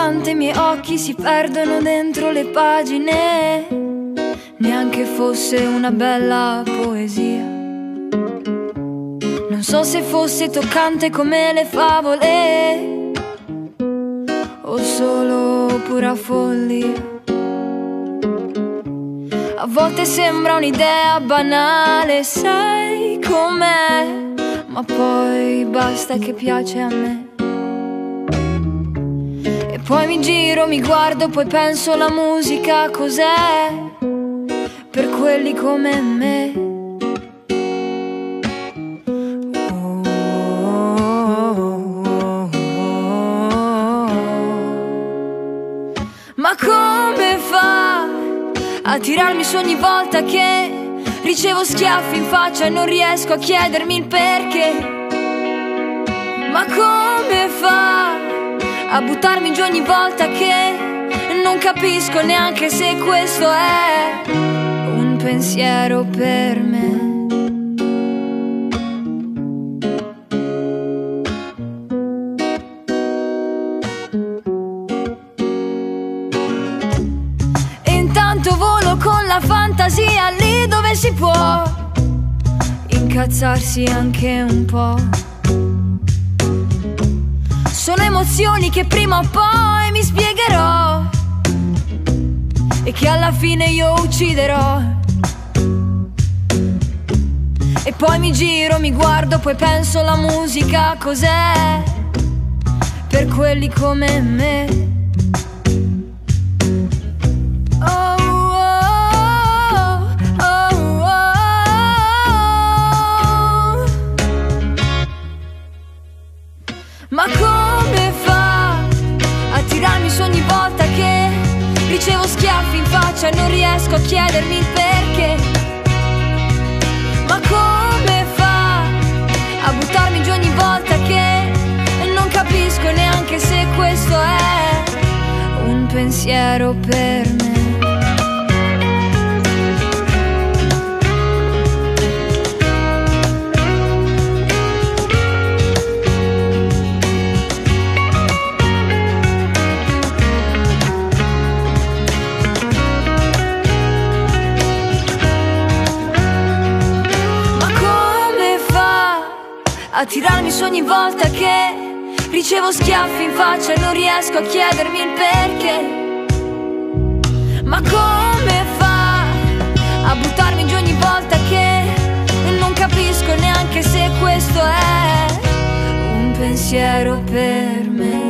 volte i miei occhi si perdono dentro le pagine, neanche fosse una bella poesia. Non so se fosse toccante come le favole o solo pura follia. A volte sembra un'idea banale, sai com'è, ma poi basta che piace a me. E poi mi giro, mi guardo, poi penso la musica cos'è per quelli come me. Ma come fa a tirarmi su ogni volta che ricevo schiaffi in faccia e non riesco a chiedermi il perché? Ma come fa a buttarmi giù ogni volta che non capisco neanche se questo è un pensiero per me? Volo con la fantasia lì dove si può incazzarsi anche un po'. Sono emozioni che prima o poi mi spiegherò e che alla fine io ucciderò. E poi mi giro, mi guardo, poi penso la musica cos'è per quelli come me. Ma come fa a tirarmi su ogni volta che ricevo schiaffi in faccia e non riesco a chiedermi il perché? Ma come fa a buttarmi giù ogni volta che non capisco neanche se questo è un pensiero per me? A tirarmi su ogni volta che ricevo schiaffi in faccia e non riesco a chiedermi il perché. Ma come fa a buttarmi giù ogni volta che non capisco neanche se questo è un pensiero per me?